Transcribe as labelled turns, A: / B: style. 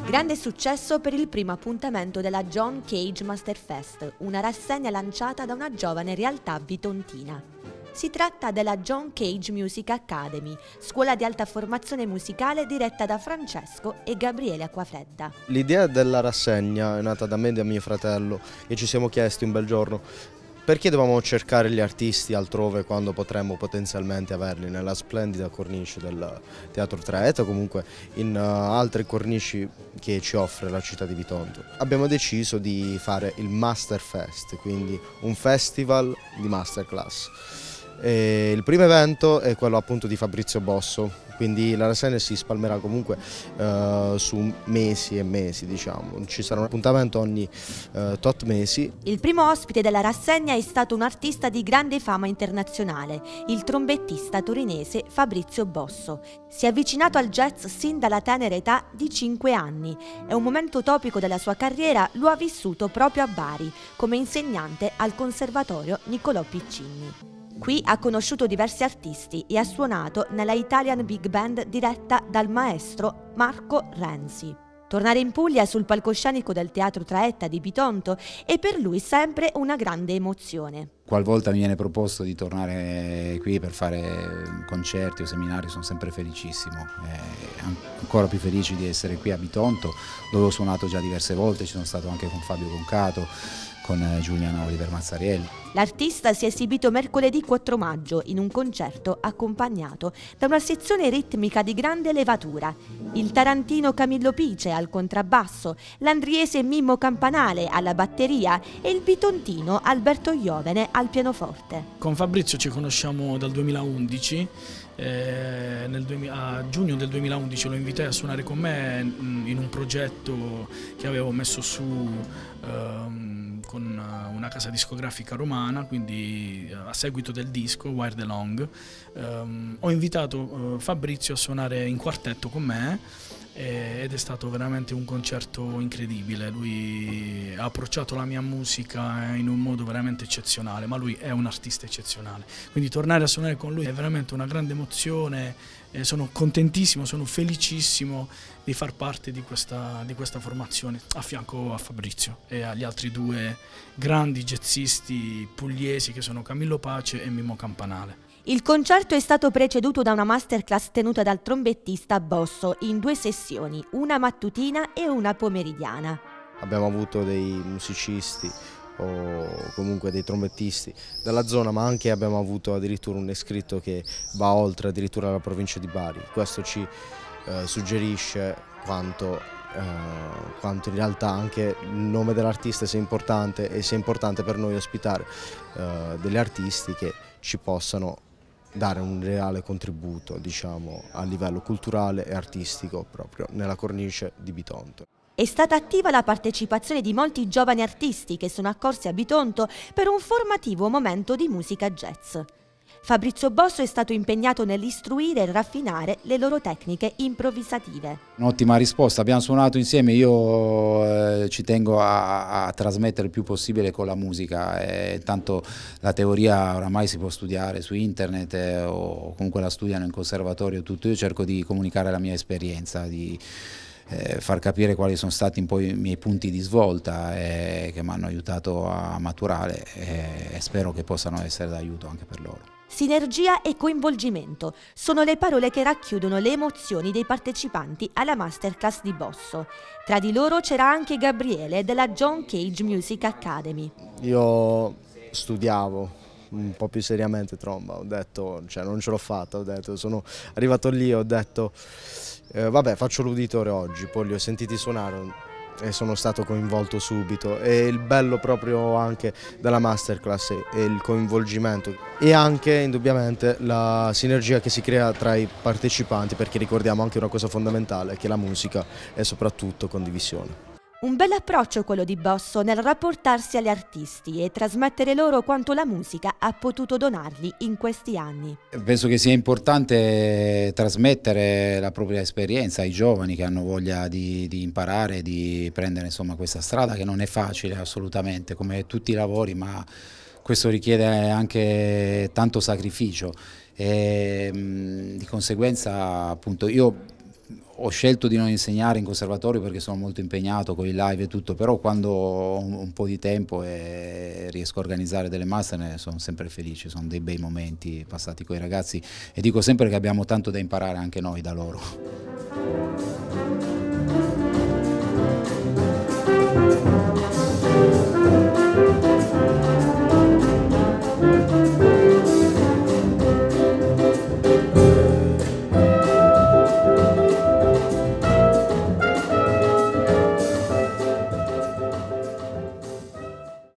A: Grande successo per il primo appuntamento della John Cage Masterfest, una rassegna lanciata da una giovane realtà bitontina. Si tratta della John Cage Music Academy, scuola di alta formazione musicale diretta da Francesco e Gabriele Acquafredda.
B: L'idea della rassegna è nata da me e da mio fratello e ci siamo chiesti un bel giorno perché dovevamo cercare gli artisti altrove quando potremmo potenzialmente averli nella splendida cornice del Teatro Traetta o comunque in altre cornici che ci offre la città di Bitonto. Abbiamo deciso di fare il Masterfest, quindi un festival di masterclass. E il primo evento è quello appunto di Fabrizio Bosso, quindi la rassegna si spalmerà comunque su mesi e mesi, diciamo. Ci sarà un appuntamento ogni tot mesi.
A: Il primo ospite della rassegna è stato un artista di grande fama internazionale, il trombettista torinese Fabrizio Bosso. Si è avvicinato al jazz sin dalla tenera età di 5 anni e un momento topico della sua carriera lo ha vissuto proprio a Bari, come insegnante al Conservatorio Niccolò Piccinni. Qui ha conosciuto diversi artisti e ha suonato nella Italian Big Band diretta dal maestro Marco Renzi. Tornare in Puglia sul palcoscenico del Teatro Traetta di Bitonto è per lui sempre una grande emozione.
C: Qualvolta mi viene proposto di tornare qui per fare concerti o seminari sono sempre felicissimo, ancora più felice di essere qui a Bitonto, dove ho suonato già diverse volte, ci sono stato anche con Fabio Concato, con Giuliano Oliver Mazzarielli.
A: L'artista si è esibito mercoledì 4 maggio in un concerto accompagnato da una sezione ritmica di grande levatura. Il tarantino Camillo Pice al contrabbasso, l'andriese Mimmo Campanale alla batteria e il bitontino Alberto Iovene al pianoforte.
D: Con Fabrizio ci conosciamo dal 2011. A giugno del 2011 lo invitai a suonare con me in un progetto che avevo messo su con una casa discografica romana, quindi a seguito del disco Wire the Long ho invitato Fabrizio a suonare in quartetto con me ed è stato veramente un concerto incredibile. Lui ha approcciato la mia musica in un modo veramente eccezionale, ma lui è un artista eccezionale, quindi tornare a suonare con lui è veramente una grande emozione. Sono contentissimo, sono felicissimo di far parte di questa formazione a fianco a Fabrizio e agli altri due grandi jazzisti pugliesi che sono Camillo Pace e Mimmo Campanale.
A: Il concerto è stato preceduto da una masterclass tenuta dal trombettista Bosso in 2 sessioni, una mattutina e una pomeridiana.
B: Abbiamo avuto dei musicisti o comunque dei trombettisti dalla zona, ma anche abbiamo avuto addirittura un iscritto che va oltre addirittura la provincia di Bari. Questo ci suggerisce quanto in realtà anche il nome dell'artista sia importante e sia importante per noi ospitare degli artisti che ci possano dare un reale contributo, diciamo, a livello culturale e artistico proprio nella cornice di Bitonto.
A: È stata attiva la partecipazione di molti giovani artisti che sono accorsi a Bitonto per un formativo momento di musica jazz. Fabrizio Bosso è stato impegnato nell'istruire e raffinare le loro tecniche improvvisative.
C: Un'ottima risposta, abbiamo suonato insieme, io ci tengo a trasmettere il più possibile con la musica, tanto la teoria oramai si può studiare su internet o comunque la studiano in conservatorio, tutto. Io cerco di comunicare la mia esperienza, di far capire quali sono stati poi i miei punti di svolta che mi hanno aiutato a maturare e spero che possano essere d'aiuto anche per loro.
A: Sinergia e coinvolgimento sono le parole che racchiudono le emozioni dei partecipanti alla masterclass di Bosso. Tra di loro c'era anche Gabriele della John Cage Music Academy.
B: Io studiavo un po' più seriamente tromba, ho detto, cioè non ce l'ho fatta, sono arrivato lì, ho detto vabbè, faccio l'uditore oggi, poi li ho sentiti suonare e sono stato coinvolto subito, e il bello proprio anche della masterclass è il coinvolgimento e anche indubbiamente la sinergia che si crea tra i partecipanti, perché ricordiamo anche una cosa fondamentale, che la musica è soprattutto condivisione.
A: Un bel approccio quello di Bosso nel rapportarsi agli artisti e trasmettere loro quanto la musica ha potuto donargli in questi anni.
C: Penso che sia importante trasmettere la propria esperienza ai giovani che hanno voglia di imparare, di prendere insomma questa strada che non è facile assolutamente, come tutti i lavori, ma questo richiede anche tanto sacrificio e di conseguenza appunto io ho scelto di non insegnare in conservatorio perché sono molto impegnato con i live e tutto, però quando ho un po' di tempo e riesco a organizzare delle master ne sono sempre felice, sono dei bei momenti passati con i ragazzi e dico sempre che abbiamo tanto da imparare anche noi da loro.